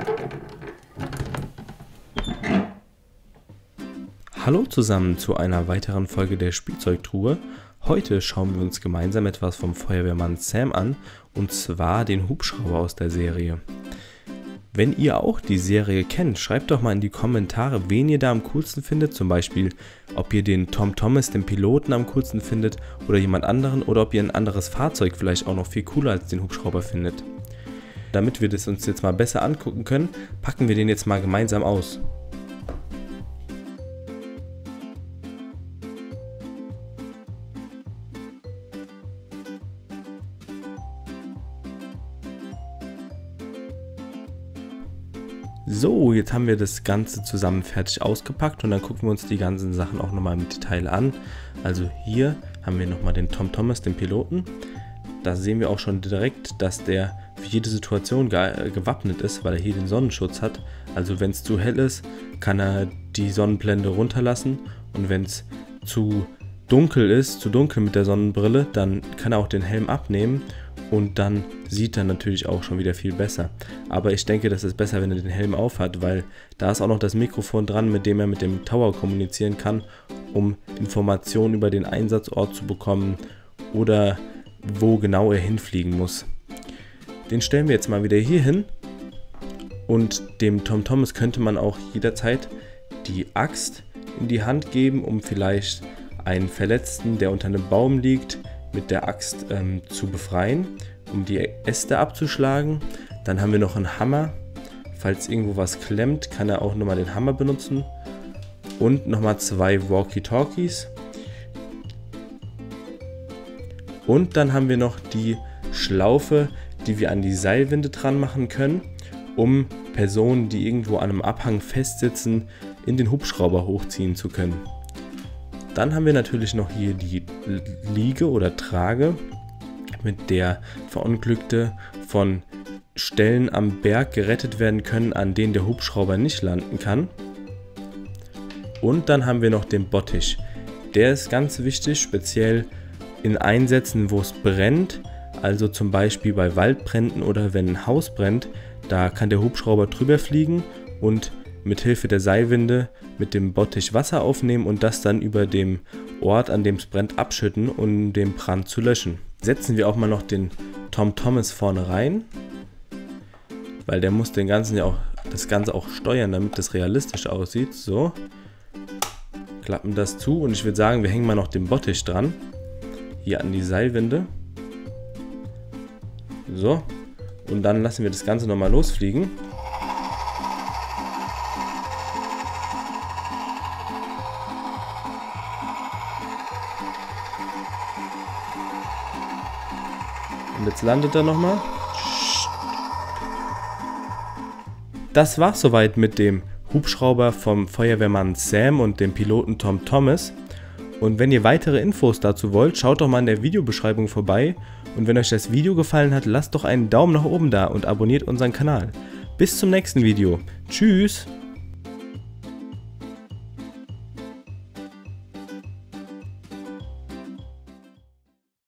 Hallo zusammen zu einer weiteren Folge der Spielzeugtruhe. Heute schauen wir uns gemeinsam etwas vom Feuerwehrmann Sam an, und zwar den Hubschrauber aus der Serie. Wenn ihr auch die Serie kennt, schreibt doch mal in die Kommentare, wen ihr da am coolsten findet, zum Beispiel ob ihr den Tom Thomas, den Piloten, am coolsten findet oder jemand anderen, oder ob ihr ein anderes Fahrzeug vielleicht auch noch viel cooler als den Hubschrauber findet. Damit wir das uns jetzt mal besser angucken können, packen wir den jetzt mal gemeinsam aus. So, jetzt haben wir das Ganze zusammen fertig ausgepackt und dann gucken wir uns die ganzen Sachen auch nochmal im Detail an. Also hier haben wir nochmal den Tom Thomas, den Piloten. Da sehen wir auch schon direkt, dass der für jede Situation gewappnet ist, weil er hier den Sonnenschutz hat. Also wenn es zu hell ist, kann er die Sonnenblende runterlassen, und wenn es zu dunkel ist, zu dunkel mit der Sonnenbrille, dann kann er auch den Helm abnehmen. Und dann sieht er natürlich auch schon wieder viel besser. Aber ich denke, das ist besser, wenn er den Helm auf hat, weil da ist auch noch das Mikrofon dran, mit dem er mit dem Tower kommunizieren kann, um Informationen über den Einsatzort zu bekommen oder wo genau er hinfliegen muss. Den stellen wir jetzt mal wieder hier hin, und dem Tom Thomas könnte man auch jederzeit die Axt in die Hand geben, um vielleicht einen Verletzten, der unter einem Baum liegt, mit der Axt zu befreien, um die Äste abzuschlagen. Dann haben wir noch einen Hammer. Falls irgendwo was klemmt, kann er auch nochmal den Hammer benutzen. Und nochmal 2 Walkie-Talkies. Und dann haben wir noch die Schlaufe, die wir an die Seilwinde dran machen können, um Personen, die irgendwo an einem Abhang festsitzen, in den Hubschrauber hochziehen zu können. Dann haben wir natürlich noch hier die Liege oder Trage, mit der Verunglückte von Stellen am Berg gerettet werden können, an denen der Hubschrauber nicht landen kann. Und dann haben wir noch den Bottich. Der ist ganz wichtig, speziell in Einsätzen, wo es brennt, also zum Beispiel bei Waldbränden oder wenn ein Haus brennt. Da kann der Hubschrauber drüber fliegen und mit Hilfe der Seilwinde mit dem Bottich Wasser aufnehmen und das dann über dem Ort, an dem es brennt, abschütten, um den Brand zu löschen. Setzen wir auch mal noch den Tom Thomas vorne rein, weil der muss das Ganze auch steuern, damit das realistisch aussieht. So, klappen das zu, und ich würde sagen, wir hängen mal noch den Bottich dran, hier an die Seilwinde. So, und dann lassen wir das Ganze nochmal losfliegen. Und jetzt landet er nochmal. Das war's soweit mit dem Hubschrauber vom Feuerwehrmann Sam und dem Piloten Tom Thomas. Und wenn ihr weitere Infos dazu wollt, schaut doch mal in der Videobeschreibung vorbei. Und wenn euch das Video gefallen hat, lasst doch einen Daumen nach oben da und abonniert unseren Kanal. Bis zum nächsten Video. Tschüss!